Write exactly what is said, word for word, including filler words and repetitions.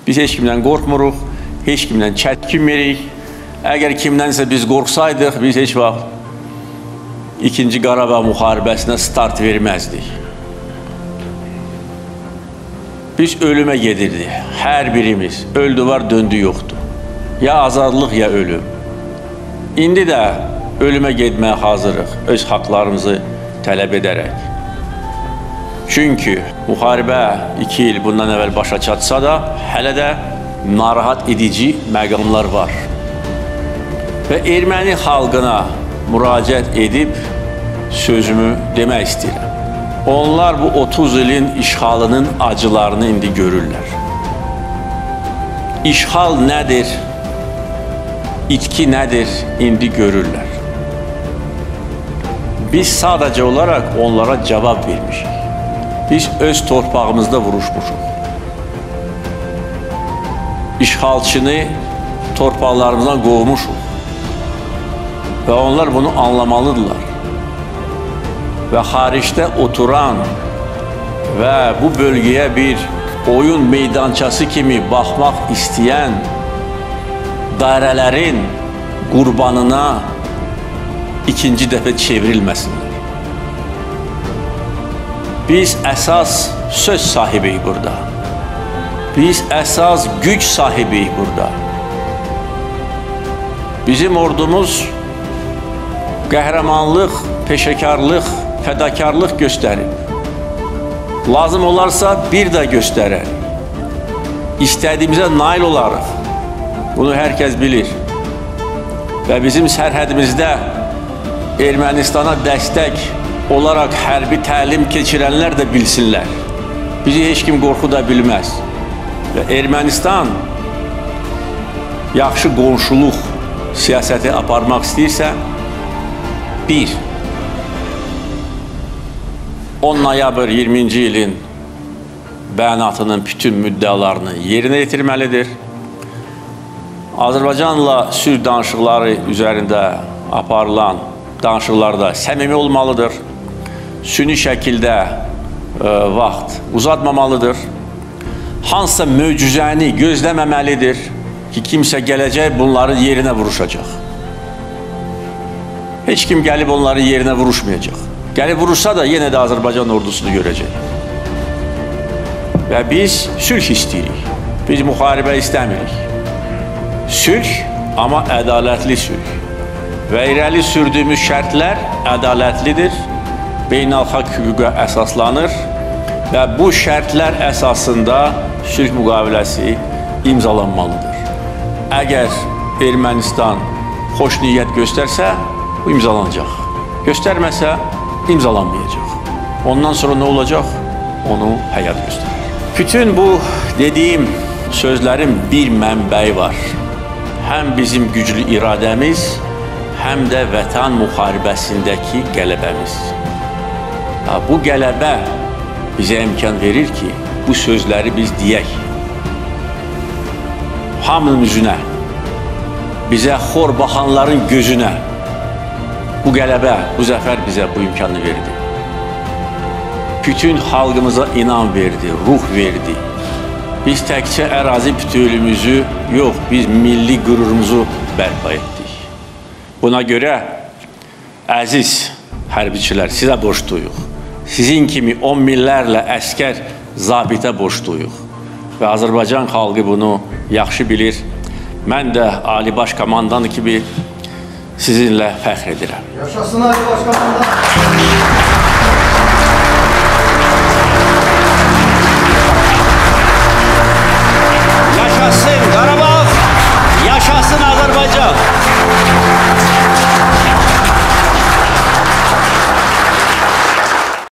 Biz heç kimdən qorxmuruq, heç kimdən çəkinmirik. Əgər kimdənsə biz qorxsaydıq, biz heç vaxt İkinci Qarabağ müharibəsinə start verməzdik. Biz ölümə gedirdik, hər birimiz. Öldü var, döndü yoxdur. Ya azadlıq, ya ölüm. İndi də ölümə getməyə hazırıq, öz haqlarımızı tələb edərək. Çünki müharibə iki il bundan əvvəl başa çatsa da, hələ də narahat edici məqamlar var. Və erməni xalqına müraciət edib sözümü demək istəyirəm. Onlar bu otuz ilin işğalının acılarını indi görürlər. İşğal nədir? İtki nədir? İndi görürlər. Biz sadəcə olaraq onlara cavab vermişik. Biz öz torpağımızda vuruşmuşuq. İşğalçını torpaqlarımızdan qovmuşuq. Və onlar bunu anlamalıdırlar. Və xaricdə oturan və bu bölgəyə bir oyun meydançası kimi baxmaq istəyən dairələrin qurbanına ikinci dəfə çevrilməsinlər. Biz əsas söz sahibiyik burada. Biz əsas güc sahibiyik burada. Bizim ordumuz qəhrəmanlıq, peşəkarlıq, fədakarlıq göstərib. Lazım olarsa bir də göstərər. İstədiyimizə nail olarıq. Bunu hər kəs bilir. Və bizim sərhədimizdə Ermənistana dəstək olaraq hərbi təlim keçirənlər də bilsinlər. Bizi heç kim qorxuda bilməz. Və Ermənistan yaxşı qonşuluq siyasəti aparmaq istəyirsə, bir, on noyabr iyirminci ilin bəyanatının bütün müddəalarını yerinə yetirməlidir. Azərbaycanla sülh danışıqları üzərində aparılan danışıqlarda səmimi olmalıdır. Süni şəkildə e, vaxt uzatmamalıdır. Hansısa möcüzəni gözləməməlidir ki, kimsə gələcək bunların yerinə vuruşacaq. Heç kim gəlib onların yerinə vuruşmayacaq. Gəlib vuruşsa da yenə də Azərbaycan ordusunu görəcək. Və biz sülh istəyirik. Biz müharibə istəmirik. Sülh, amma ədalətli sülh. Və irəli sürdüyümüz şərtlər ədalətlidir, beynəlxalq hüquqa əsaslanır və bu şərtlər əsasında sülh müqaviləsi imzalanmalıdır. Əgər Ermənistan xoş niyyət göstərsə, bu imzalanacaq. Göstərməsə, imzalanmayacaq. Ondan sonra nə olacaq? Onu həyat göstərir. Bütün bu dediyim sözlərin bir mənbəyi var. Həm bizim güclü iradəmiz, həm də vətən müharibəsindəki qələbəmiz. Bu qələbə bizə imkan verir ki, bu sözləri biz deyək. Hamının üzünə, bizə xor baxanların gözünə. Bu qələbə, bu zəfər bizə bu imkanı verdi. Bütün xalqımıza inam verdi, ruh verdi. Biz təkcə ərazi bütövlüyümüzü yox, biz milli qürurumuzu bərpa etdik. Buna görə, əziz hərbiçilər, sizə borcluyuq. Sizin kimi on minlərlə əskər zabitə borcluyuq. Və Azərbaycan xalqı bunu yaxşı bilir. Mən də Ali Baş Komandanı kimi sizinlə fəxr edirəm. Yaşasın Ali Baş Komandan!